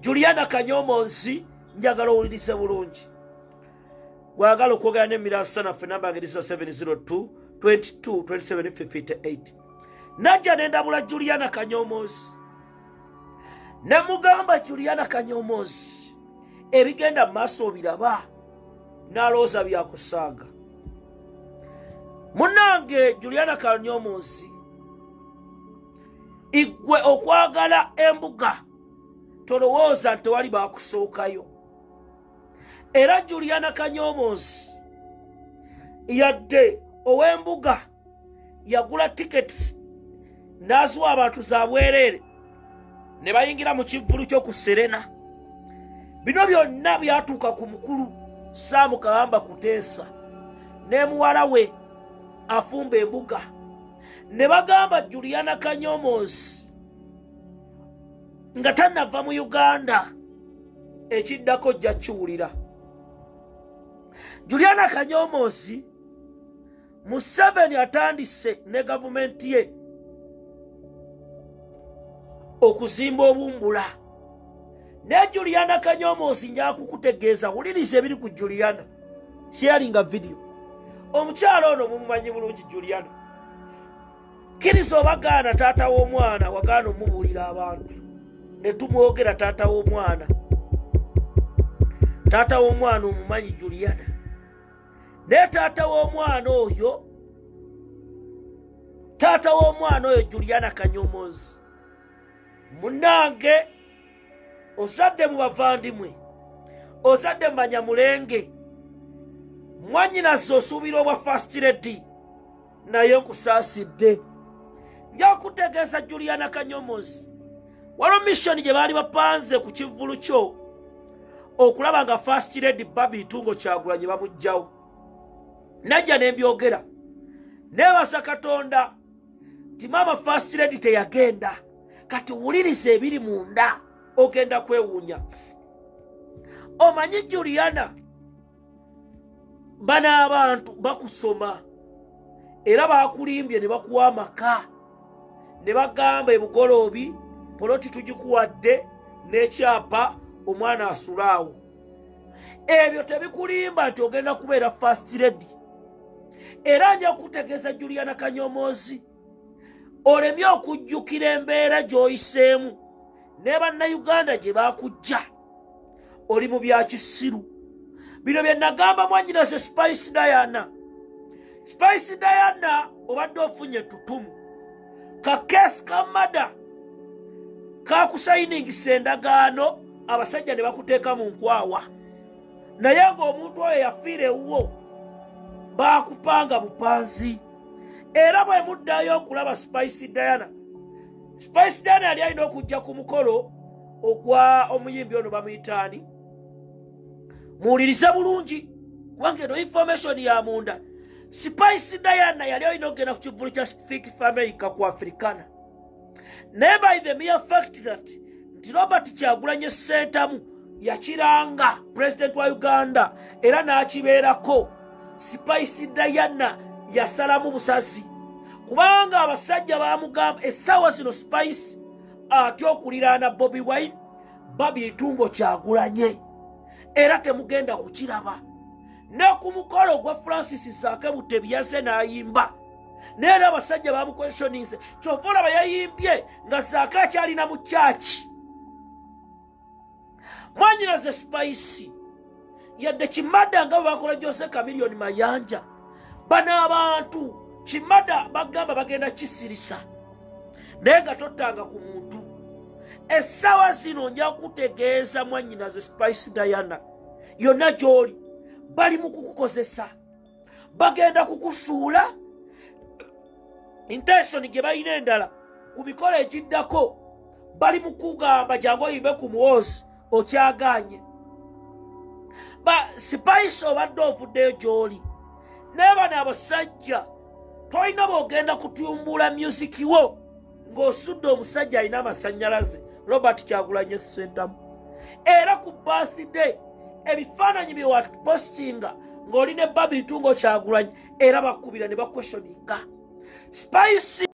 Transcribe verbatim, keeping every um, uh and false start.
Juliana Kanyomozi njagala owulirize bulungi. Wagala okwogera n'emirasa naffe namba ngirisa seven zero two, twenty-two, twenty-seven, fifty-eight. Najja nendabula Juliana Kanyomozi. Nemugamba Juliana Kanyomozi. Ebigenda mu maaso obiraba. N'alowooza byakusaaga. Munnange Juliana Kanyomozi. Igwe okwagala embuga. Tolowooza nti wali baakusookayo. Era Juliana Kanyomozi yadde ow'embuga yagula tickets n'aziwa abantu za bwereere ne bayingira mu kivvulu ky'oku Serena. Bino byonna byatuuka ku mukulu Saamu Kawamba Kuteesa ne muwala we afumba embuga ne bagamba Juliana Kanyomozi nga tannava mu Uganda ekiddako jja kiwulira. Juliana Kanyomozi Museveni atandise ne gavumenti ye okuzimba obumbula. Ne Juliana Kanyomozi njakukutegeeza wuliriza ebiri ku Juliana. Sharinga video. Omukyalo ono mumumanyi bulungi Juliana. Kiriza obagaana taata w'omwana wagaana omubuulira abantu. Ne tumwogera taata w'omwana. Taata w'omwana omumanyi Juliana. Ne taata w'omwana oyo taata w'omwana oyo Juliana Kanyomozi. Munnange osadde mu bavandimwe, osadde mu banyamulenge, mwannyinaze osuubira obwa First Lady naye nkusaasidde. Nja kutegeeza Juliana Kanyomozi waliwo mission gye baali bapanze ku kivvulu kyo okulaba nga First Lady Babi Itungo Kyagulanyi bamuggyawo. Najja ne mbyogera neebasa Katonda ti maama First Lady teyagenda, kati wuliriza ebiri munda ogenda kwewuunya. Omanyi Juliana, bano abantu bakusoma era bakulimbye ne bakuwa amaka ne bagamba ebugoloobi poloti tugikuwadde n'ekyapa omwana asulaawo. Ebyo tebikulimba nti ogenda kubeera First Lady. Era nja kutegeeza Juliana Kanyomozi olemye okujjukira embeera gy'oyiseemu ne bannayuganda gye baakujja. Oli mu bya kisiru. Bino bye nagamba mwannyinaze Spice Diana. Spice Diana obadde ofunye ettutumu. Kakeesi ka mada kaakusayiningisa endagaano abasajja ne bakuteeka mu nkwawa. Naye ng'omuntu oyo yafiira ewuwo baakupanga bupanzi. Era bwe muddayo okulaba Spice Diana. Spice Diana yali alina okujja ku mukolo ogwa omuyimbi ono bamuyitaani. Muwulirize bulungi kubanga eno information ya munda. Spice Diana yali alina okugenda ku kivvulu kya Fiki Fameka ku Africana. Naye by the mere fact that nti Robert Kyagulanyi Ssentamu yakiranga President wa Uganda era n'akibeerako, Spice Diana yasalamu busazi kubanga abasajja baamugamba essaawa zino Spice atya okuliraana Bobi Wine, Babi Itungo Kyagulanyi era temugenda kukiraba. Ne ku mukolo gwa Francis Zakebutte byaze n'ayimba neera abasajja bamukweshoninze kyova olaba yayimbye nga Zaake akyalina mu kyaki. Mwannyinaze Spice yadde kimada nga bakola Jose Chameleone Mayanja. Bano abantu kimada bagamba bagenda kisirisa naye nga tottanga ku muntu. Essaawa zino nja kutegeeza mwannyinaze Spice Diana yonna gy'oli bali mu kukukozesa, bagenda kukusuula. Intention gye balina endala ku mikolo egiddako bali mu kugamba jangu oyimbe ku Muhoozi okyagaanye. Ba Spice obadde ovuddeyo gy'oli naye bano abasajja tolina boogenda kutumbula music wo ng'osudde omusajja alina amasannyalaze Robert Kyagulanyi Ssentamu. Era ku birthday ebifaananyi bye wapostinga ng'oli ne Babi Itungo Kyagulanyi era bakubira ne bakweshoninga. Spice